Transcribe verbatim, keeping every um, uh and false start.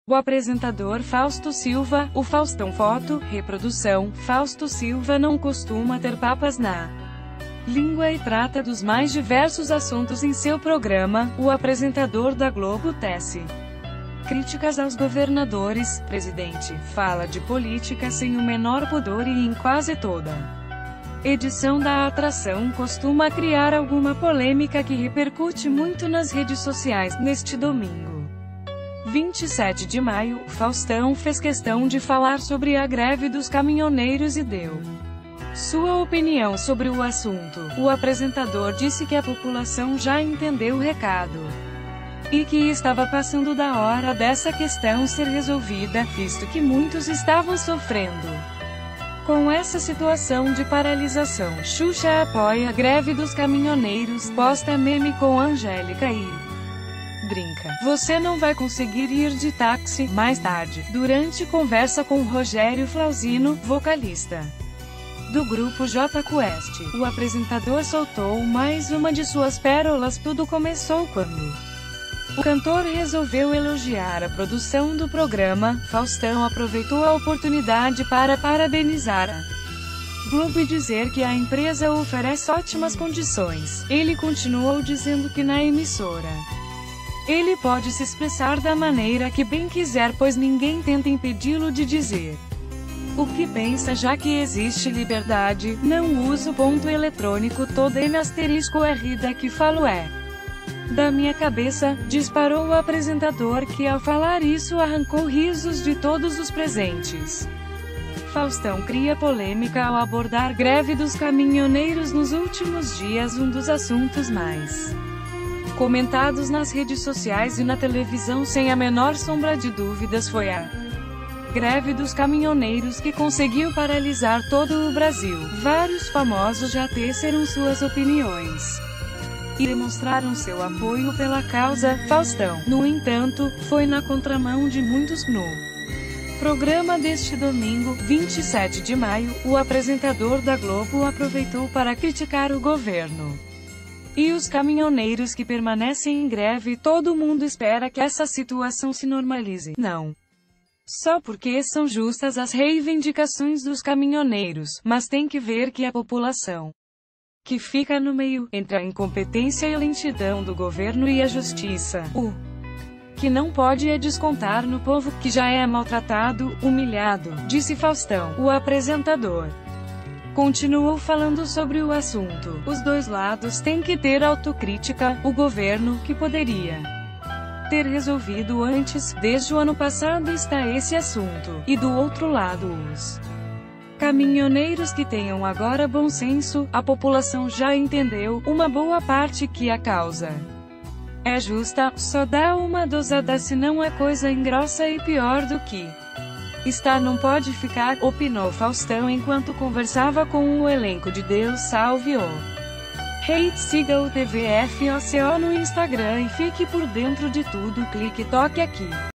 O apresentador Fausto Silva, o Faustão Foto, reprodução, Fausto Silva não costuma ter papas na língua e trata dos mais diversos assuntos em seu programa. O apresentador da Globo tece críticas aos governadores, presidente, fala de política sem o menor pudor e em quase toda edição da atração costuma criar alguma polêmica que repercute muito nas redes sociais. Neste domingo, vinte e sete de maio, Faustão fez questão de falar sobre a greve dos caminhoneiros e deu sua opinião sobre o assunto. O apresentador disse que a população já entendeu o recado e que estava passando da hora dessa questão ser resolvida, visto que muitos estavam sofrendo com essa situação de paralisação. Xuxa apoia a greve dos caminhoneiros, posta meme com Angélica e brinca: "Você não vai conseguir ir de táxi", mais tarde, durante conversa com Rogério Flauzino, vocalista do grupo Jota Quest, o apresentador soltou mais uma de suas pérolas. Tudo começou quando o cantor resolveu elogiar a produção do programa. Faustão aproveitou a oportunidade para parabenizar a Globo e dizer que a empresa oferece ótimas condições. Ele continuou dizendo que na emissora ele pode se expressar da maneira que bem quiser, pois ninguém tenta impedi-lo de dizer o que pensa, já que existe liberdade. "Não uso ponto eletrônico todo em asterisco R daqui falo é da minha cabeça", disparou o apresentador, que ao falar isso arrancou risos de todos os presentes. Faustão cria polêmica ao abordar greve dos caminhoneiros nos últimos dias. Um dos assuntos mais comentados nas redes sociais e na televisão, sem a menor sombra de dúvidas, foi a greve dos caminhoneiros, que conseguiu paralisar todo o Brasil. Vários famosos já teceram suas opiniões e demonstraram seu apoio pela causa. Faustão, no entanto, foi na contramão de muitos. No programa deste domingo, vinte e sete de maio, o apresentador da Globo aproveitou para criticar o governo e os caminhoneiros que permanecem em greve. "Todo mundo espera que essa situação se normalize. Não só porque são justas as reivindicações dos caminhoneiros, mas tem que ver que a população que fica no meio, entre a incompetência e lentidão do governo e a justiça, o que não pode é descontar no povo, que já é maltratado, humilhado", disse Faustão. O apresentador continuou falando sobre o assunto. "Os dois lados têm que ter autocrítica. O governo, que poderia ter resolvido antes, desde o ano passado, está esse assunto. E do outro lado, os caminhoneiros que tenham agora bom senso. A população já entendeu, uma boa parte, que a causa é justa. Só dá uma dosada, senão a coisa engrossa e pior do que está não pode ficar", opinou Faustão enquanto conversava com o elenco de Deus Salve o Rei. Siga o T V F O C O no Instagram e fique por dentro de tudo. Clique e toque aqui.